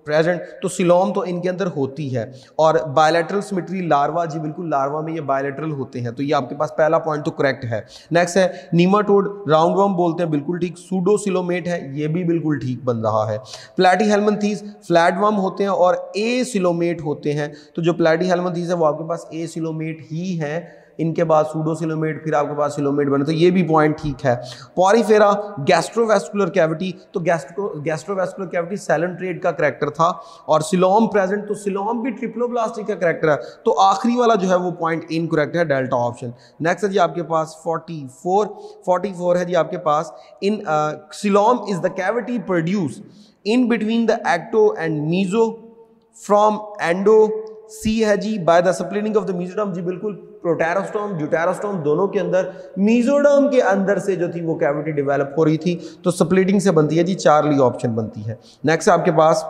present, तो सिलोम तो इनके अंदर होती है। और बायलैटरल सिमेट्री लार्वा, जी बिल्कुल लार्वा में ये बायलैटरल होते हैं, तो ये आपके पास पहला पॉइंट तो करेक्ट है। नेक्स्ट है नीमाटोड राउंडवर्म बोलते हैं, बिल्कुल ठीक। सूडोसिलोमेट है, ये भी बिल्कुल ठीक बन रहा है। प्लैटीहेल्मिन्थीस फ्लैटवर्म होते हैं और ए सिलोमेट होते हैं, तो जो प्लैटीहेल्मिन्थीस है वो आपके पास ए सिलोमेट ही है, इनके बाद सूडोसिलोमेट, फिर आपके पास सिलोमेट बने, तो ये भी पॉइंट ठीक है। पॉरीफेरा गैस्ट्रोवेस्कुलर कैविटी, तो गैस्ट्रो गैस्ट्रोवेस्कुलर कैविटी सैलेंट्रेट का करैक्टर था। और सिलोम प्रेजेंट, तो सिलोम भी ट्रिप्लोब्लास्टिक का करैक्टर है, तो आखिरी वाला जो है वो पॉइंट इनकरेक्ट है, डेल्टा ऑप्शन। नेक्स्ट है जी आपके पास चौवालीस चौवालीस है जी आपके पास। In coelom is the cavity produce in between the ecto and meso from endo, C है जी by the splitting of the mesoderm, जी बिल्कुल प्रोटेरोस्टोम ड्यूटेरोस्टोम दोनों के अंदर, मीजोडर्म के अंदर से जो थी वो कैविटी डेवलप हो रही थी, तो स्प्लिटिंग से बनती है जी, चार्ली ऑप्शन बनती है। नेक्स्ट आपके पास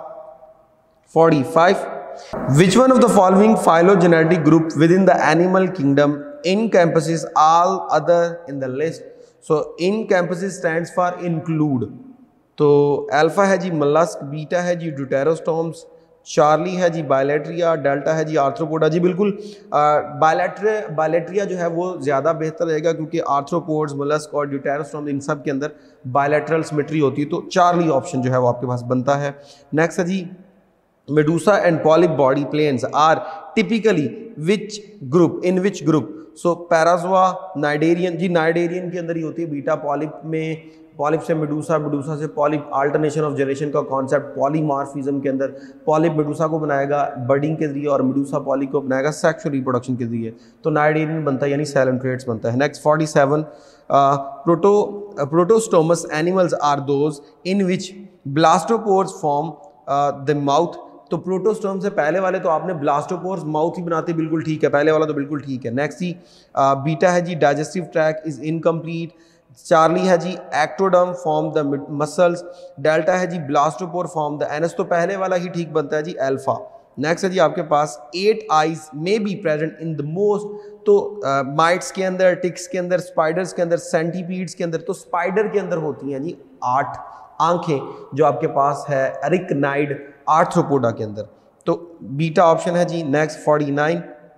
पैंतालीस, which one of the following phylogenetic group within the animal kingdom encompasses all other in the list, so encompasses stands for include, तो अल्फा है जी मलस्क, बीटा है जी ड्यूटेरोस्टोम्स, चार्ली है जी बायलैट्रिया, डेल्टा है जी आर्थ्रोपोडा, जी बिल्कुल बायलैट्रिया बायलैट्रिया जो है वो ज़्यादा बेहतर रहेगा, क्योंकि आर्थ्रोपोड्स मोलस्क और ड्यूटेरोस्टोम इन सब के अंदर बायलैटरल सिमेट्री होती है, तो चार्ली ऑप्शन जो है वो आपके पास बनता है। नेक्स्ट है जी medusa and polyp body plans are typically which group, in which group, so parazoa cnidarian, जी नाइडेरियन के अंदर ही होती है। बीटा पॉलिप में, पॉलिप से मेडूसा, मेडूसा से पॉलिप, अल्टरनेशन ऑफ जनरेशन का कॉन्सेप्ट, पॉलीमॉर्फिज्म के अंदर पॉलिप मेडूसा को बनाएगा बर्डिंग के जरिए और मेडूसा पॉलिप को बनाएगा सेक्सुअल रिप्रोडक्शन के जरिए, तो नाइडेरियन बनता है यानी सैलेंट्रेट्स बनता है। नेक्स्ट सैंतालीस, proto protostomes animals are those in which blastopores form the mouth, तो प्रोटोस्टोम से पहले वाले तो आपने ब्लास्टोपोर्स माउथ ही बनाते, बिल्कुल ठीक है, पहले वाला तो बिल्कुल ठीक है। नेक्स्ट ही बीटा है जी digestive tract is incomplete, Charlie है जी ectoderm form the muscles, delta है जी ब्लास्टोपोर फॉर्म द एनस, तो पहले वाला ही ठीक बनता है जी अल्फा। नेक्स्ट है जी आपके पास eight eyes may be present in the most, तो माइट्स uh, के अंदर, टिक्स के अंदर, स्पाइडर्स के अंदर, सेंटीपीड्स के अंदर, तो स्पाइडर के अंदर होती हैं जी आठ आंखें, जो आपके पास है अरिकनाइड आर्थ्रोपोडा के अंदर, तो बीटा ऑप्शन है जी। नेक्स्ट उनचास,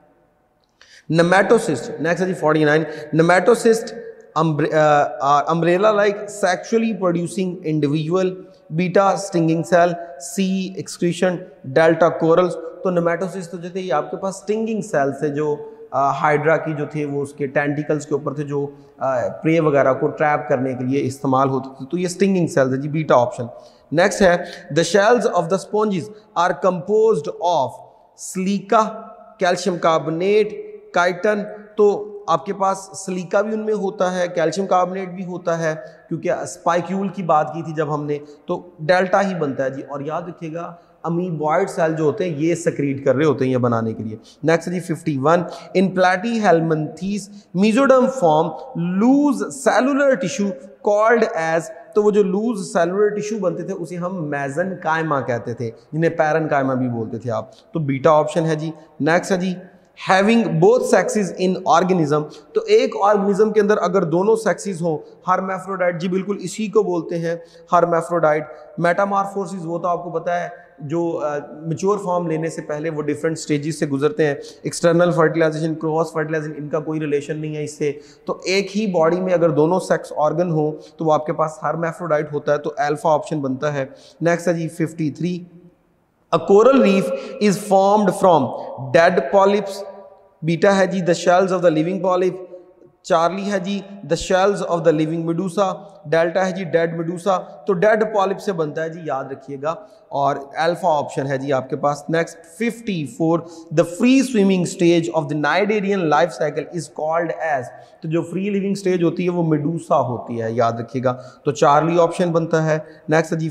नेमेटोसिस्ट, नेक्स्ट है जी उनचास, nematocyst umbrella like sexually producing individual, beta stinging cell, C excretion, delta corals, तो नेमेटोसिस्ट तो जो थे ये आपके पास स्टिंगिंग सेल से, जो हाइड्रा की जो थे वो उसके टेंटिकल्स के ऊपर थे, जो प्रे वगैरह को ट्रैप करने के लिए इस्तेमाल होते थे, तो ये स्टिंगिंग सेल्स है जी, बीटा ऑप्शन। नेक्स्ट है the shells of the sponges are composed of silica, calcium carbonate, chitin, तो आपके पास सिलिका भी उनमें होता है, कैल्शियम कार्बोनेट भी होता है, क्योंकि स्पाइक्यूल की बात की थी जब हमने, तो डेल्टा ही बनता है जी। और याद रखिएगा अमीबॉइड सेल जो होते हैं ये सेक्रीट कर रहे होते हैं ये बनाने के लिए। नेक्स्ट जी इक्यावन, in platyhelminthes mesoderm form loose cellular tissue called as, तो वो जो लूज सेलुलर टिश्यू बनते थे उसे हम मेसेनकाइमा कहते थे, जिन्हें पैरेनकाइमा भी बोलते थे आप, तो बीटा ऑप्शन है जी। नेक्स्ट है जी having both sexes in organism, तो एक ऑर्गेनिज्म के अंदर अगर दोनों सेक्सेस हों, हर्मैफ्रोडाइट, जी बिल्कुल इसी को बोलते हैं हर्मैफ्रोडाइट। मेटामॉर्फोसिस वो तो आपको पता है, जो मैच्योर फॉर्म लेने से पहले वो डिफरेंट स्टेजेस से गुजरते हैं, एक्सटर्नल फर्टिलाइजेशन, क्रॉस फर्टिलाइजेशन, इनका कोई रिलेशन नहीं है इससे, तो एक ही बॉडी में अगर दोनों सेक्स ऑर्गन हो तो वो आपके पास हर्मैफ्रोडाइट होता है, तो अल्फा ऑप्शन बनता है। नेक्स्ट है जी तिरेपन, A coral reef is formed from dead polyps, beta है जी the shells of the living polyp, charlie है जी the shells of the living medusa, delta है जी dead medusa, तो dead polyp से बनता है जी, याद रखिएगा, और अल्फा ऑप्शन है जी आपके पास। नेक्स्ट चौवन, the free swimming stage of the cnidarian life cycle is called as, तो जो फ्री लिविंग स्टेज होती है वो मेडूसा होती है, याद रखिएगा, तो चार्ली ऑप्शन बनता है। नेक्स्ट है जी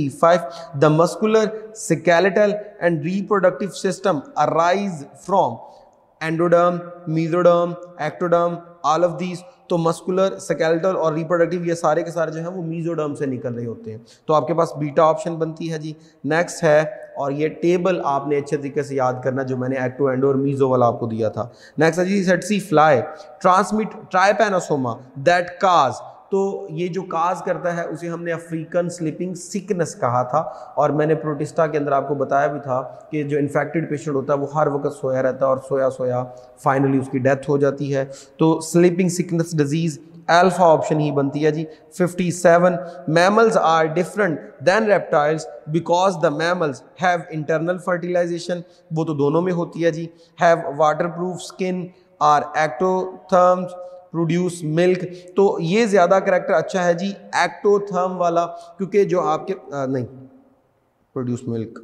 पचपन, the muscular skeletal and reproductive system arise from endoderm, mesoderm, ectoderm, all of these, तो मस्कुलर, स्केलेटल और रिप्रोडक्टिव ये सारे के सारे जो हैं वो मेसोडर्म से निकल रहे होते हैं, तो आपके पास बीटा ऑप्शन बनती है जी। नेक्स्ट है, और ये टेबल आपने अच्छे तरीके से याद करना जो मैंने एक्टो, एंडो और मीजो वाला आपको दिया था। नेक्स्ट है जी tsetse fly transmit trypanosoma that cause तो ये जो काज करता है उसे हमने अफ्रीकन स्लीपिंग सिकनेस कहा था, और मैंने प्रोटिस्टा के अंदर आपको बताया भी था कि जो इन्फेक्टेड पेशेंट होता है वो हर वक्त सोया रहता है और सोया सोया फाइनली उसकी डेथ हो जाती है। तो sleeping sickness disease alpha option ही बनती है जी। Fifty seven, mammals are different than reptiles because the mammals have internal fertilization, वो तो दोनों में होती है जी। Have waterproof skin, are ectotherms, produce milk, तो ये ज़्यादा करेक्टर अच्छा है जी एक्टोथर्म वाला, क्योंकि जो आपके आ, नहीं प्रोड्यूस मिल्क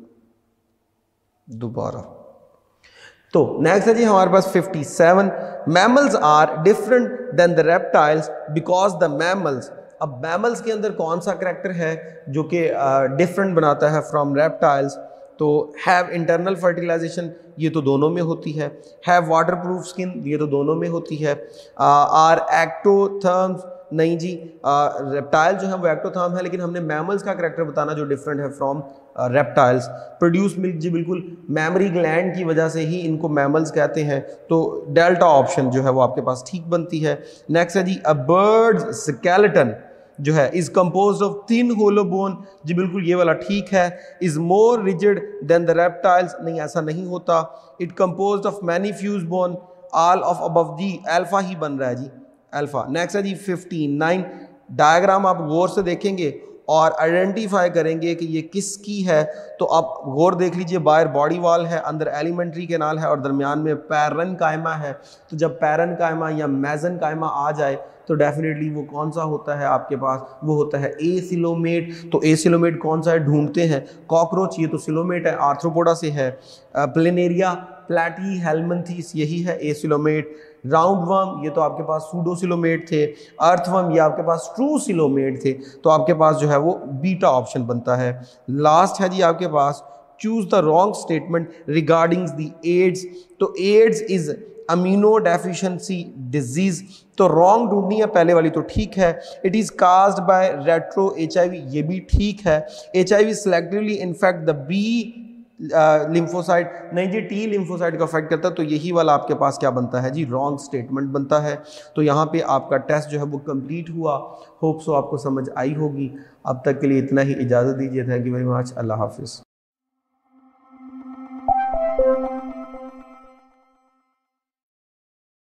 दोबारा। तो नेक्स्ट है जी हमारे पास fifty seven, mammals are different than the reptiles because the mammals. अब मैमल्स के अंदर कौन सा करेक्टर है जो कि डिफरेंट बनाता है फ्रॉम रेप्टाइल्स? तो हैव इंटरनल फर्टिलाइजेशन, ये तो दोनों में होती है। हैव वाटर प्रूफ स्किन, ये तो दोनों में होती है। आर एक्टोथर्म्स, नहीं जी, रेप्टाइल जो है वो एक्टोथर्म है, लेकिन हमने मैमल्स का करेक्टर बताना जो डिफरेंट है फ्रॉम रेप्टाइल्स। प्रोड्यूस मिल्क, जी बिल्कुल मैमरी ग्लैंड की वजह से ही इनको मैमल्स कहते हैं, तो डेल्टा ऑप्शन जो है वो आपके पास ठीक बनती है। नेक्स्ट है जी अ बर्ड्स स्केलेटन जो है is composed of thin hollow bone, जी बिल्कुल ये वाला ठीक है। Is more rigid than the reptiles, नहीं ऐसा नहीं होता। It composed of many fuse bone, all of above, जी अल्फा ही बन रहा है जी अल्फा। नेक्स्ट है जी फिफ्टी नाइन, डायग्राम आप गौर से देखेंगे और आइडेंटिफाई करेंगे कि ये किसकी है। तो आप गौर देख लीजिए, बाहर बॉडी वॉल है, अंदर एलिमेंट्री कैनाल है और दरमियान में पैरन कायमा है। तो जब पैरन कायमा या मेजन कायमा आ जाए तो डेफिनेटली वो कौन सा होता है आपके पास, वो होता है एसिलोमेट। तो एसिलोमेट कौन सा है ढूंढते हैं, कॉकरोच, ये तो सिलोमेट है, आर्थ्रोपोडा से है। प्लेनेरिया प्लेटी हेलमंथीस, यही है एसिलोमेट। राउंड वर्म, ये तो आपके पास सूडोसिलोमेट थे। अर्थवर्म, ये आपके पास ट्रू सिलोमेट थे। तो आपके पास जो है वो बीटा ऑप्शन बनता है। लास्ट है जी आपके पास choose the wrong statement regarding the AIDS. तो AIDS is amino deficiency disease, तो रॉन्ग ढूंढनी है, पहले वाली तो ठीक है। It is caused by retro H I V, ये भी ठीक है। H I V selectively infect the B lymphocyte, नहीं जी टी लिम्फोसाइट का अफेक्ट करता है। तो यही वाला आपके पास क्या बनता है जी, रॉन्ग स्टेटमेंट बनता है। तो यहाँ पे आपका टेस्ट जो है वो कंप्लीट हुआ। होप सो आपको समझ आई होगी। अब तक के लिए इतना ही, इजाज़त दीजिए। Thank you very much, Allah हाफिज़।